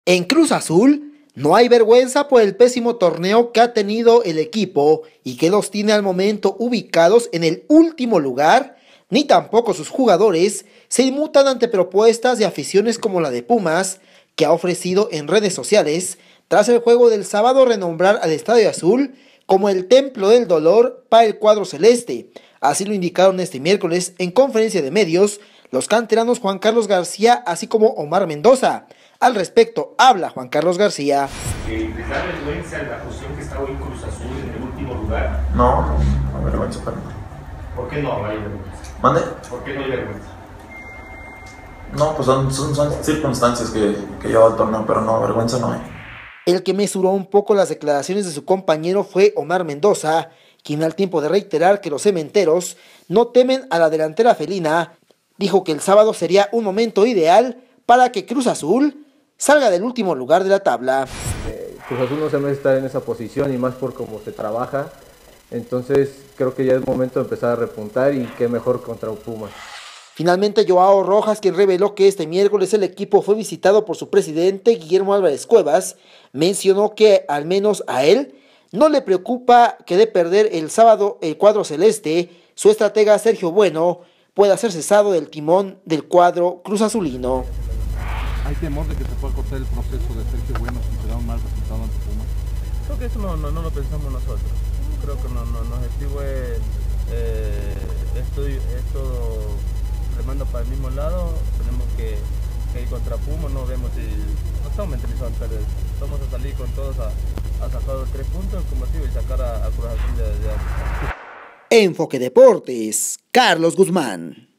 En Cruz Azul no hay vergüenza por el pésimo torneo que ha tenido el equipo y que los tiene al momento ubicados en el último lugar, ni tampoco sus jugadores se inmutan ante propuestas de aficiones como la de Pumas, que ha ofrecido en redes sociales, tras el juego del sábado, renombrar al Estadio Azul como el templo del dolor para el cuadro celeste. Así lo indicaron este miércoles en conferencia de medios los canteranos Juan Carlos García, así como Omar Mendoza. Al respecto, habla Juan Carlos García. ¿Les da vergüenza la posición que está hoy Cruz Azul en el último lugar? No vergüenza para mí. ¿Por qué no hay vergüenza? ¿Mande? ¿Por qué no hay vergüenza? No, pues son circunstancias que lleva el torneo, pero no, vergüenza no hay. El que mesuró un poco las declaraciones de su compañero fue Omar Mendoza, quien al tiempo de reiterar que los cementeros no temen a la delantera felina, dijo que el sábado sería un momento ideal para que Cruz Azul salga del último lugar de la tabla. Cruz Azul no se merece estar en esa posición y más por cómo se trabaja, entonces creo que ya es momento de empezar a repuntar y qué mejor contra Pumas. Finalmente, Joao Rojas, quien reveló que este miércoles el equipo fue visitado por su presidente Guillermo Álvarez Cuevas, mencionó que al menos a él no le preocupa que de perder el sábado el cuadro celeste, su estratega Sergio Bueno pueda ser cesado del timón del cuadro cruz azulino. ¿Hay temor de que se pueda cortar el proceso de Sergio Bueno si se da un mal resultado ante Pumas? Creo que eso no lo pensamos nosotros. Creo que no objetivo es esto remando para el mismo lado. Tenemos que ir contra Pumas, no vemos si no estamos mentalizados en perder. Vamos a salir con todos a sacar los 3 puntos como digo, y sacar a Cruz Azul de Enfoque Deportes, Carlos Guzmán.